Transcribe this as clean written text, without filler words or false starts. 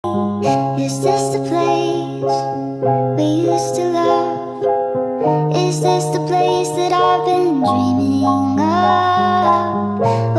Is this the place we used to love? Is this the place that I've been dreaming of?